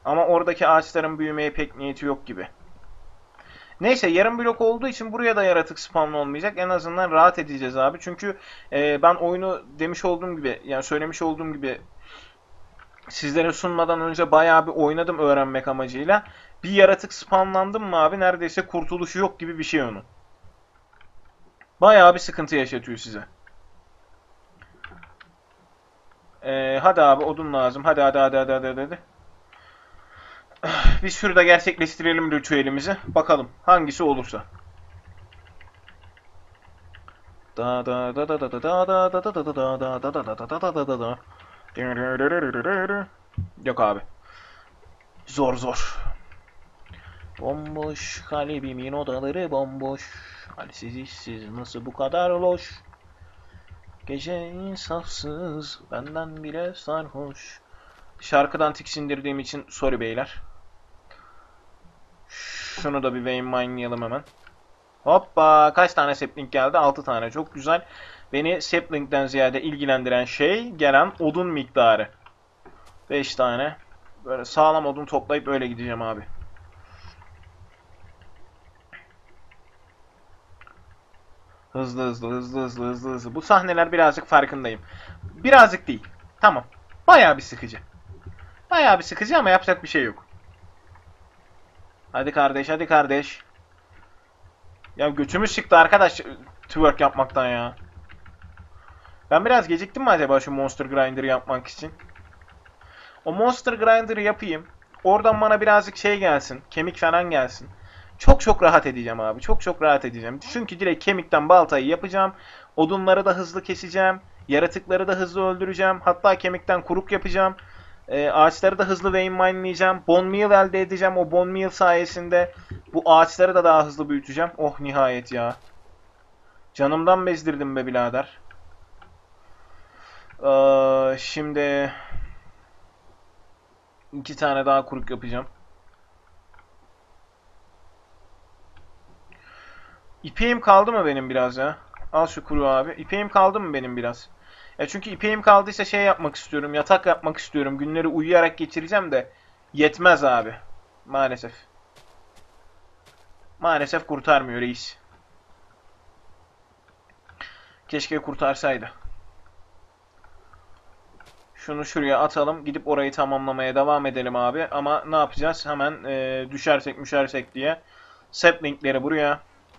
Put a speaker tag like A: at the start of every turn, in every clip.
A: Ama oradaki ağaçların büyümeye pek niyeti yok gibi. Neyse, yarım blok olduğu için buraya da yaratık spawn olmayacak. En azından rahat edeceğiz abi. Çünkü ben oyunu demiş olduğum gibi, yani söylemiş olduğum gibi, sizlere sunmadan önce bayağı bir oynadım öğrenmek amacıyla. Bir yaratık spawnlandım mı abi, neredeyse kurtuluşu yok gibi bir şey onun. Bayağı bir sıkıntı yaşatıyor size. Hadi abi, odun lazım. Hadi hadi hadi hadi hadi hadi. Biz şurada gerçekleştirelim ritüelimizi. Bakalım hangisi olursa. Da da da da da da da da da da da da da da da da da da da da. Yok abi. Zor zor. Bomboş kalbimin odaları bomboş. Halsiz işsiz nasıl bu kadar loş? Gece insafsız benden bile sarhoş. Şarkıdan tiksindirdiğim için sorry beyler. Şunu da bir vein mine'layalım hemen. Hoppa, kaç tane sapling geldi? 6 tane, çok güzel. Beni sapling'den ziyade ilgilendiren şey gelen odun miktarı. 5 tane. Böyle sağlam odun toplayıp öyle gideceğim abi. Hızlı hızlı hızlı hızlı hızlı hızlı. Bu sahneler birazcık farkındayım. Birazcık değil. Tamam. Bayağı bir sıkıcı. Bayağı bir sıkıcı ama yapacak bir şey yok. Hadi kardeş, hadi kardeş. Ya götümüz çıktı arkadaş twerk yapmaktan ya. Ben biraz geciktim mi acaba şu Monster Grinder'ı yapmak için? O Monster Grinder'ı yapayım. Oradan bana birazcık şey gelsin. Kemik falan gelsin. Çok çok rahat edeceğim abi. Çok çok rahat edeceğim. Çünkü direkt kemikten baltayı yapacağım. Odunları da hızlı keseceğim. Yaratıkları da hızlı öldüreceğim. Hatta kemikten kuruk yapacağım. Ağaçları da hızlı vein mine'layacağım. Bone meal elde edeceğim. O bone meal sayesinde bu ağaçları da daha hızlı büyüteceğim. Oh nihayet ya. Canımdan bezdirdim be birader. Şimdi 2 tane daha kuruk yapacağım. İpeğim kaldı mı benim biraz ya? Al şu kuru abi. İpeğim kaldı mı benim biraz? Ya çünkü ipeğim kaldıysa şey yapmak istiyorum. Yatak yapmak istiyorum. Günleri uyuyarak geçireceğim de yetmez abi. Maalesef. Maalesef kurtarmıyor reis. Keşke kurtarsaydı. Şunu şuraya atalım. Gidip orayı tamamlamaya devam edelim abi. Ama ne yapacağız? Hemen düşersek diye. Saplingleri buraya.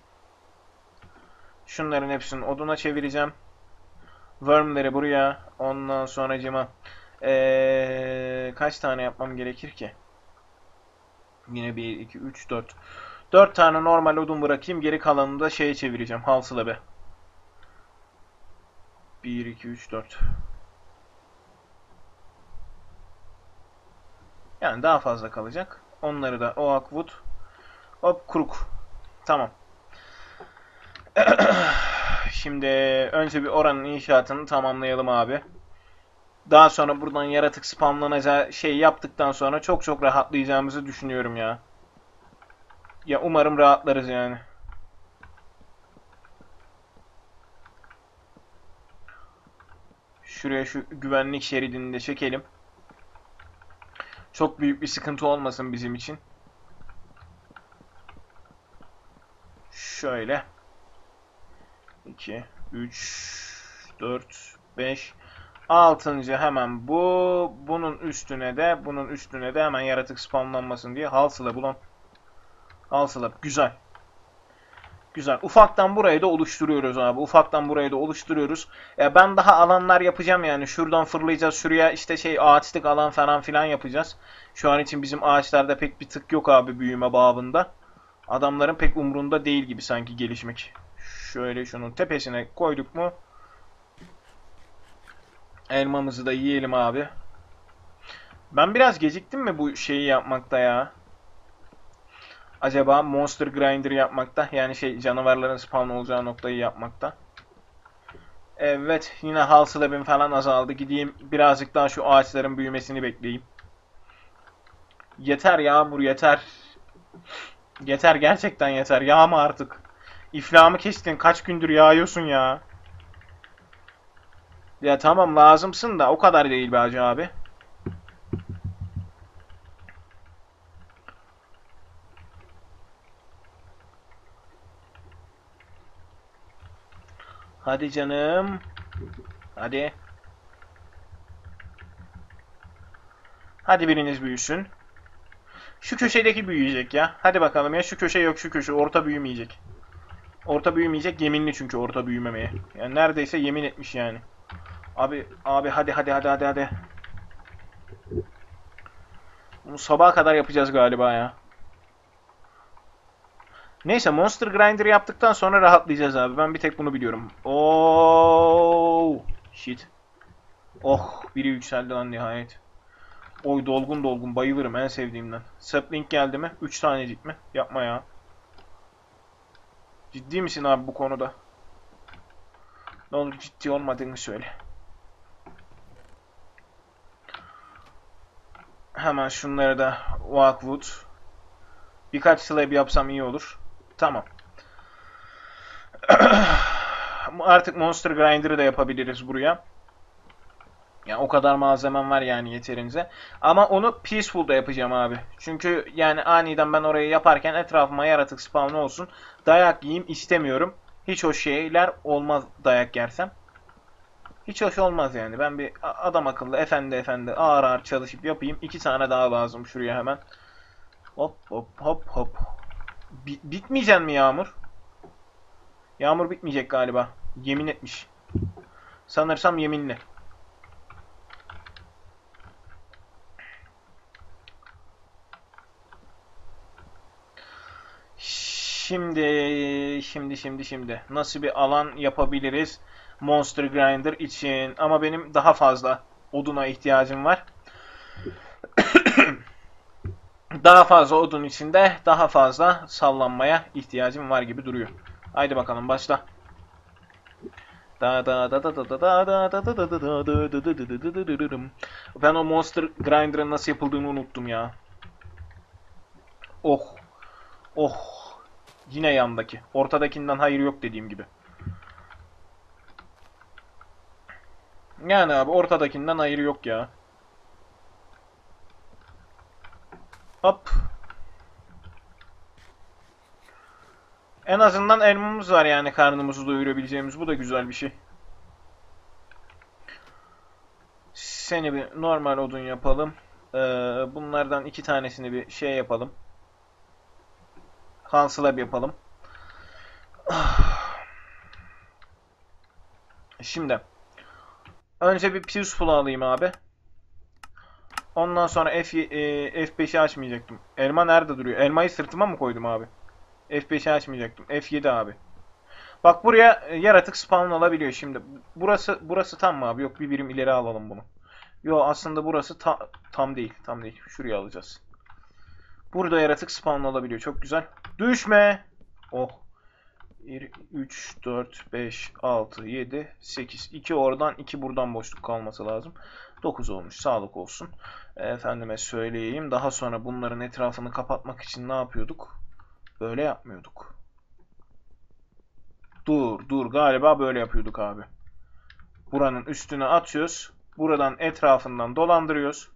A: Şunların hepsini oduna çevireceğim. Worm'leri buraya. Ondan sonracıma kaç tane yapmam gerekir ki? Yine 1, 2, 3, 4. 4 tane normal odun bırakayım. Geri kalanını da şeye çevireceğim. Halsıla be. 1, 2, 3, 4. Yani daha fazla kalacak. Onları da oak wood. Hop kuruk. Tamam. Şimdi önce bir oranın inşaatını tamamlayalım abi. Daha sonra buradan yaratık spamlanacağı şey yaptıktan sonra çok çok rahatlayacağımızı düşünüyorum ya. Ya umarım rahatlarız yani. Şuraya şu güvenlik şeridini de çekelim. Çok büyük bir sıkıntı olmasın bizim için. Şöyle. 2, 3, 4, 5. 6. hemen bu. Bunun üstüne de hemen yaratık spamlanmasın diye halsıla bulan. Halsıla. Güzel. Güzel. Ufaktan burayı da oluşturuyoruz abi. Ufaktan burayı da oluşturuyoruz. Ben daha alanlar yapacağım yani. Şuradan fırlayacağız. Şuraya işte şey ağaçlık alan falan filan yapacağız. Şu an için bizim ağaçlarda pek bir tık yok abi büyüme babında. Adamların pek umrunda değil gibi sanki gelişmek. Şöyle şunun tepesine koyduk mu? Elmamızı da yiyelim abi. Ben biraz geciktim mi bu şeyi yapmakta ya? Acaba Monster Grinder yapmakta, yani şey canavarların spawn olacağı noktayı yapmakta. Evet, yine hasıla falan azaldı. Gideyim birazcık daha şu ağaçların büyümesini bekleyeyim. Yeter Yağmur, yeter. Yeter, gerçekten yeter. Yağma artık. İflahımı kestin. Kaç gündür yağıyorsun ya. Ya tamam lazımsın da o kadar değil be Hacı abi. Hadi canım. Hadi. Hadi biriniz büyüsün. Şu köşedeki büyüyecek ya. Hadi bakalım ya, şu köşe yok, şu köşe. Orta büyümeyecek. Orta büyümeyecek, yeminli çünkü orta büyümemeye. Yani neredeyse yemin etmiş yani. Abi hadi. Bunu sabaha kadar yapacağız galiba ya. Neyse, Monster Grinder yaptıktan sonra rahatlayacağız abi. Ben bir tek bunu biliyorum. Oh shit. Oh, biri yükseldi lan nihayet. Oy, dolgun bayılırım, en sevdiğimden. Sapling geldi mi? 3 tanecik mi? Yapma ya. Ciddi misin abi bu konuda? Ne olur ciddi olmadığını söyle. Hemen şunları da Walkwood. Birkaç slab yapsam iyi olur. Tamam. Artık Monster Grinder'ı da yapabiliriz buraya. Yani o kadar malzemem var yani yeterince. Ama onu Peaceful'da yapacağım abi. Çünkü yani aniden ben orayı yaparken etrafıma yaratık spawn olsun. Dayak yiyeyim istemiyorum. Hiç hoş şeyler olmaz dayak yersem. Hiç hoş olmaz yani. Ben bir adam akıllı efendi ağır ağır çalışıp yapayım. 2 tane daha lazım şuraya hemen. Hop. Bitmeyecek mi Yağmur? Yağmur bitmeyecek galiba. Yemin etmiş. Sanırsam yeminli. Şimdi. Nasıl bir alan yapabiliriz Monster Grinder için? Ama benim daha fazla oduna ihtiyacım var. Daha fazla odun içinde daha fazla sallanmaya ihtiyacım var gibi duruyor. Haydi bakalım başla. Ben o Monster Grinder'ın nasıl yapıldığını unuttum ya. Oh. Oh. Yine yandaki. Ortadakinden hayır yok dediğim gibi. Yani abi ortadakinden hayır yok ya. Hop. En azından elmamız var yani karnımızı doyurabileceğimiz. Bu da güzel bir şey. Seni bir normal odun yapalım. Bunlardan 2 tanesini bir şey yapalım. Hanslab yapalım. Şimdi. Önce bir Peaceful alayım abi. Ondan sonra F5'i açmayacaktım. Elma nerede duruyor? Elmayı sırtıma mı koydum abi? F5'i açmayacaktım. F7 abi. Bak buraya yaratık spawn olabiliyor şimdi. Burası tam mı abi? Yok, bir birim ileri alalım bunu. Yo, aslında burası tam değil. Tam değil. Şuraya alacağız. Burada yaratık spawn olabiliyor. Çok güzel. Düşme. Oh. 1, 3, 4, 5, 6, 7, 8. 2 oradan 2 buradan boşluk kalması lazım. 9 olmuş. Sağlık olsun. Efendime söyleyeyim. Daha sonra bunların etrafını kapatmak için ne yapıyorduk? Böyle yapmıyorduk. Dur. Galiba böyle yapıyorduk abi. Buranın üstüne atıyoruz. Buradan etrafından dolandırıyoruz.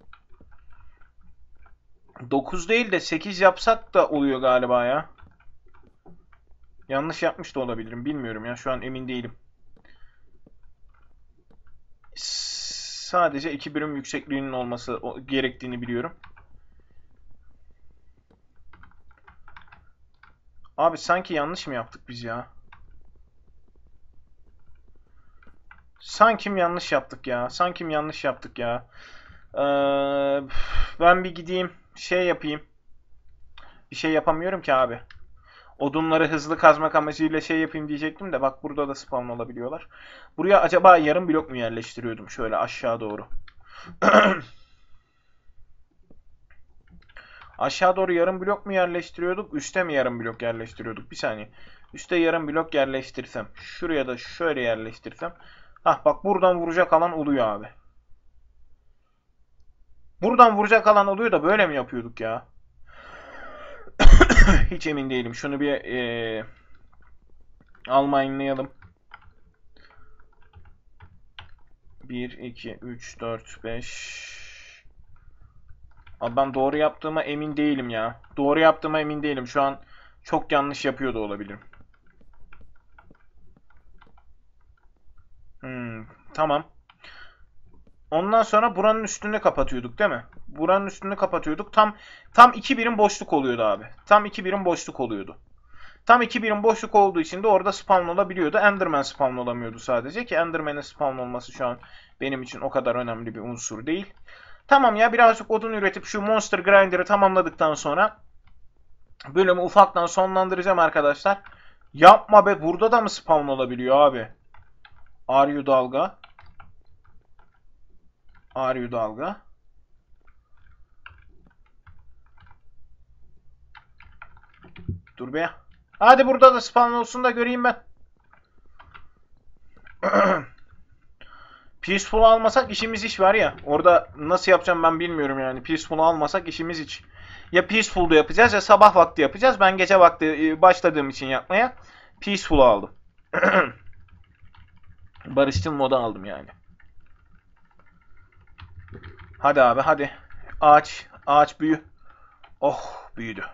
A: 9 değil de 8 yapsak da oluyor galiba ya. Yanlış yapmış da olabilirim. Bilmiyorum ya. Şu an emin değilim. Sadece 2 birim yüksekliğinin olması gerektiğini biliyorum. Abi sanki yanlış mı yaptık biz ya? Sanki yanlış yaptık ya. Ben bir gideyim. Şey yapayım. Bir şey yapamıyorum ki abi. Odunları hızlı kazmak amacıyla şey yapayım diyecektim de bak burada da spawn olabiliyorlar. Buraya acaba yarım blok mu yerleştiriyordum şöyle aşağı doğru? Aşağı doğru yarım blok mu yerleştiriyorduk? Üste mi yarım blok yerleştiriyorduk? Bir saniye. Üste yarım blok yerleştirsem. Şuraya da şöyle yerleştirsem. Hah bak buradan vuracak alan oluyor abi. Buradan vuracak alan oluyor da böyle mi yapıyorduk ya? Hiç emin değilim. Şunu bir almayınlayalım. 1, 2, 3, 4, 5. Abi ben doğru yaptığıma emin değilim ya. Doğru yaptığıma emin değilim. Şu an çok yanlış yapıyor da olabilirim. Tamam. Ondan sonra buranın üstünü kapatıyorduk değil mi? Buranın üstünü kapatıyorduk. Tam 2 birim boşluk oluyordu abi. Tam 2 birim boşluk oluyordu. Tam 2 birim boşluk olduğu için de orada spawn olabiliyordu. Enderman spawn olamıyordu sadece ki Enderman'in spawn olması şu an benim için o kadar önemli bir unsur değil. Tamam ya, birazcık odun üretip şu Monster Grinder'ı tamamladıktan sonra bölümü ufaktan sonlandıracağım arkadaşlar. Yapma be, burada da mı spawn olabiliyor abi? Are dalga? Are dalga? Dur be. Hadi burada da spawn olsun da göreyim ben. Peaceful almasak işimiz iş var ya. Orada nasıl yapacağım ben bilmiyorum yani. Peaceful almasak işimiz iç. Ya Peaceful'da yapacağız ya sabah vakti yapacağız. Ben gece vakti başladığım için yapmaya Peaceful aldım. Barışçıl moda aldım yani. Hadi abi hadi. Ağaç büyü. Oh, büyüdü.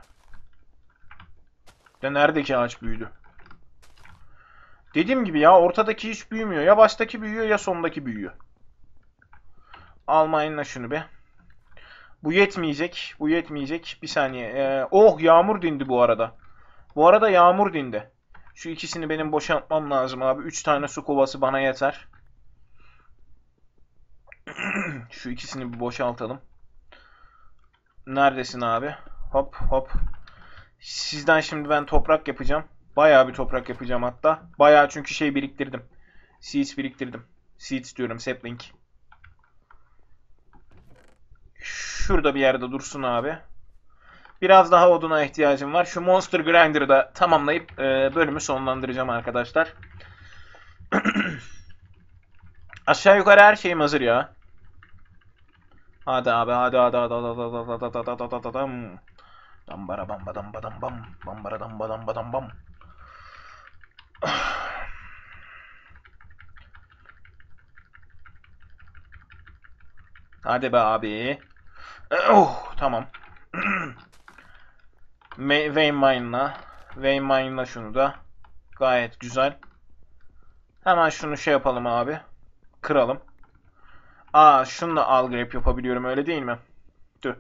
A: Ya neredeki ağaç büyüdü? Dediğim gibi ya, ortadaki hiç büyümüyor. Ya baştaki büyüyor ya sondaki büyüyor. Almayınla şunu be. Bu yetmeyecek. Bu yetmeyecek. Bir saniye. Oh, yağmur dindi bu arada. Bu arada yağmur dindi. Şu ikisini benim boşaltmam lazım abi. 3 tane su kovası bana yeter. Şu ikisini bir boşaltalım. Neredesin abi? Hop hop. Sizden şimdi ben toprak yapacağım. Bayağı bir toprak yapacağım hatta. Bayağı, çünkü şey biriktirdim. Seeds biriktirdim. Seeds diyorum, sapling. Şurada bir yerde dursun abi. Biraz daha oduna ihtiyacım var. Şu Monster Grinder'ı da tamamlayıp bölümü sonlandıracağım arkadaşlar. Aşağı yukarı her şeyim hazır ya. Hadi abi hadi hadi hadi hadi hadi hadi hadi hadi hadi hadi hadi. Dambara bamba damba dambam. Bambara damba damba dambam. Hadi be abi. Oh, tamam. Vein Mine'la şunu da. Gayet güzel. Hemen şunu şey yapalım abi. Kıralım. Şununla al grab yapabiliyorum, öyle değil mi? Dur.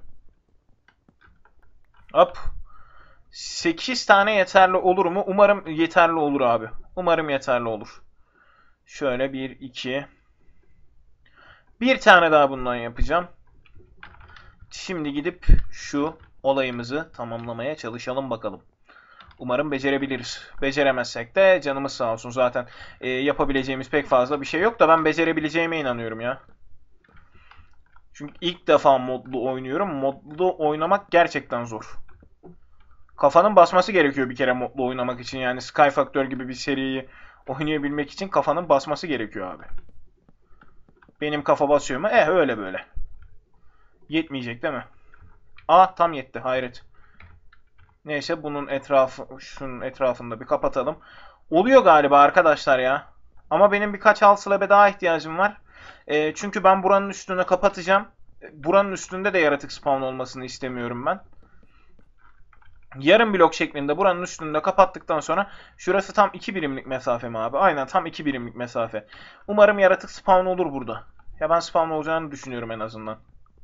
A: Hop. 8 tane yeterli olur mu? Umarım yeterli olur abi. Umarım yeterli olur. Şöyle 1, 2. Bir tane daha bundan yapacağım. Şimdi gidip şu olayımızı tamamlamaya çalışalım bakalım. Umarım becerebiliriz. Beceremezsek de canımız sağ olsun. Zaten yapabileceğimiz pek fazla bir şey yok da ben becerebileceğime inanıyorum ya. Çünkü ilk defa modlu oynuyorum. Modlu oynamak gerçekten zor. Kafanın basması gerekiyor bir kere modlu oynamak için. Yani Sky Factor gibi bir seriyi oynayabilmek için kafanın basması gerekiyor abi. Benim kafa basıyor mu? Öyle böyle. Yetmeyecek değil mi? Tam yetti. Hayret. Neyse, şunun etrafını da bir kapatalım. Oluyor galiba arkadaşlar ya. Ama benim birkaç halslab'e daha ihtiyacım var. Çünkü ben buranın üstünü kapatacağım. Buranın üstünde de yaratık spawn olmasını istemiyorum ben. Yarım blok şeklinde buranın üstünde kapattıktan sonra şurası tam 2 birimlik mesafe mi abi? Aynen, tam 2 birimlik mesafe. Umarım yaratık spawn olur burada. Ya ben spawn olacağını düşünüyorum en azından.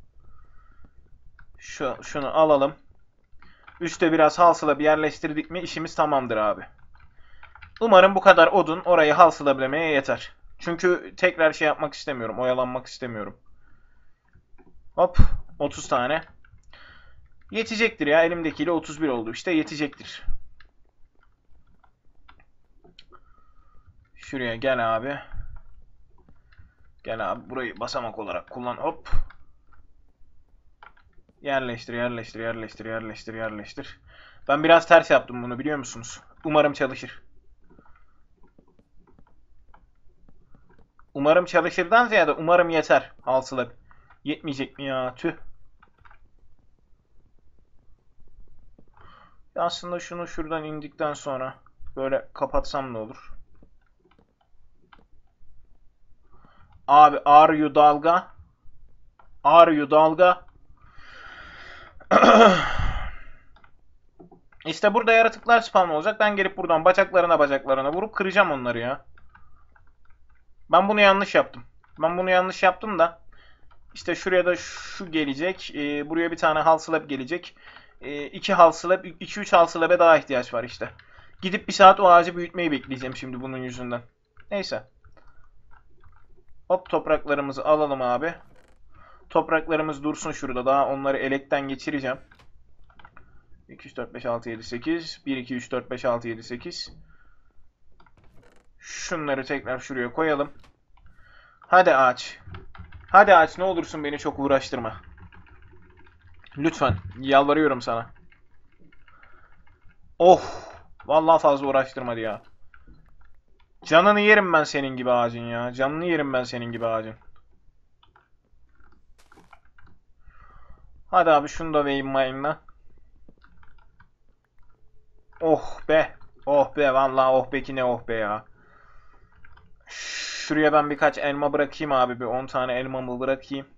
A: Şunu alalım. Üste biraz halsıla bir yerleştirdik mi işimiz tamamdır abi. Umarım bu kadar odun orayı halsılabilemeye yeter. Çünkü tekrar şey yapmak istemiyorum. Oyalanmak istemiyorum. Hop. 30 tane. Yetecektir ya. Elimdekiyle 31 oldu. İşte yetecektir. Şuraya gel abi. Gel abi. Burayı basamak olarak kullan. Hop. Yerleştir, yerleştir, yerleştir, yerleştir, yerleştir. Ben biraz ters yaptım bunu, biliyor musunuz? Umarım çalışır. Umarım çalışırdan ziyade umarım yeter. Halsıla. Yetmeyecek mi ya? Tüh. Aslında şunu şuradan indikten sonra böyle kapatsam ne olur? Abi, are you dalga? Are you dalga? İşte burada yaratıklar spawn olacak. Ben gelip buradan bacaklarına vurup kıracağım onları ya. Ben bunu yanlış yaptım. Ben bunu yanlış yaptım da. İşte şuraya da şu gelecek. Buraya bir tane hull slab gelecek. 2 hull slab, 2-3 hull slab'e daha ihtiyaç var işte. Gidip bir saat o ağacı büyütmeyi bekleyeceğim şimdi bunun yüzünden. Neyse. Hop topraklarımızı alalım abi. Topraklarımız dursun şurada. Daha onları elekten geçireceğim. 2, 3, 4, 5, 6, 7, 8. 1, 2, 3, 4, 5, 6, 7, 8. Şunları tekrar şuraya koyalım. Hadi ağaç. Hadi ağaç ne olursun beni çok uğraştırma. Lütfen. Yalvarıyorum sana. Oh. Vallahi fazla uğraştırmadı ya. Canını yerim ben senin gibi ağacın ya. Canını yerim ben senin gibi ağacın. Hadi abi şunu da Wayne. Oh be. Oh be vallahi oh be ki ne oh be ya. Şuraya ben birkaç elma bırakayım abi. Bir 10 tane elmamı bırakayım.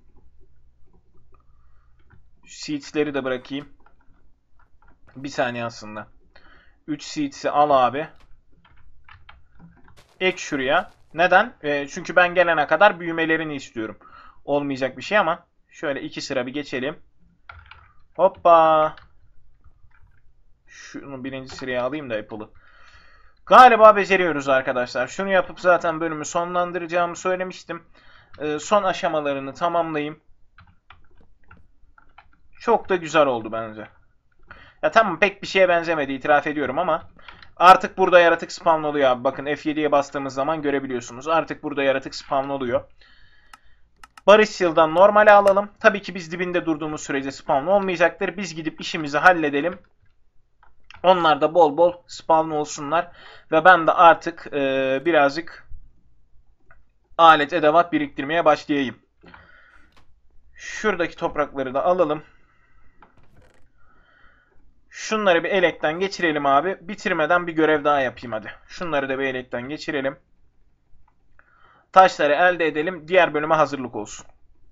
A: Seeds'leri de bırakayım. Bir saniye aslında. 3 seeds'i al abi. Ek şuraya. Neden? Çünkü ben gelene kadar büyümelerini istiyorum. Olmayacak bir şey ama. Şöyle 2 sıra bir geçelim. Hoppa. Şunu birinci sıraya alayım da Apple'ı. Galiba beceriyoruz arkadaşlar. Şunu yapıp zaten bölümü sonlandıracağımı söylemiştim. Son aşamalarını tamamlayayım. Çok da güzel oldu bence. Ya tamam pek bir şeye benzemedi itiraf ediyorum ama artık burada yaratık spawn oluyor abi. Bakın F7'ye bastığımız zaman görebiliyorsunuz. Artık burada yaratık spawn oluyor. Barış Shield'dan normale alalım. Tabii ki biz dibinde durduğumuz sürece spawn olmayacaktır. Biz gidip işimizi halledelim. Onlar da bol bol spawn olsunlar. Ve ben de artık birazcık alet edevat biriktirmeye başlayayım. Şuradaki toprakları da alalım. Şunları bir elekten geçirelim abi. Bitirmeden bir görev daha yapayım hadi. Şunları da bir elekten geçirelim. Taşları elde edelim. Diğer bölüme hazırlık olsun.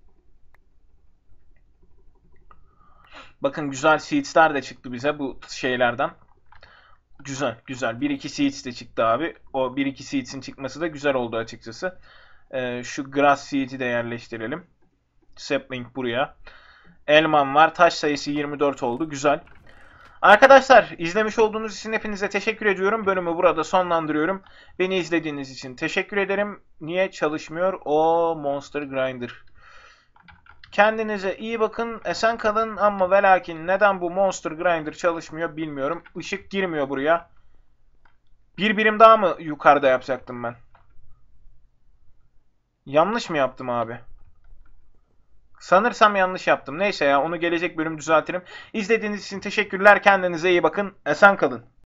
A: Bakın güzel seeds'ler de çıktı bize bu şeylerden. Güzel güzel. 1-2 seeds de çıktı abi. O 1-2 seeds'in çıkması da güzel oldu açıkçası. Şu grass seed'i de yerleştirelim. Sapling buraya. Elman var. Taş sayısı 24 oldu. Güzel. Arkadaşlar izlemiş olduğunuz için hepinize teşekkür ediyorum. Bölümü burada sonlandırıyorum. Beni izlediğiniz için teşekkür ederim. Niye çalışmıyor? O Monster Grinder. Kendinize iyi bakın. Esen kalın ama ve lakin neden bu Monster Grinder çalışmıyor bilmiyorum. Işık girmiyor buraya. Bir birim daha mı yukarıda yapacaktım ben? Yanlış mı yaptım abi? Sanırsam yanlış yaptım. Neyse ya onu gelecek bölüm düzeltirim. İzlediğiniz için teşekkürler. Kendinize iyi bakın. Esen kalın.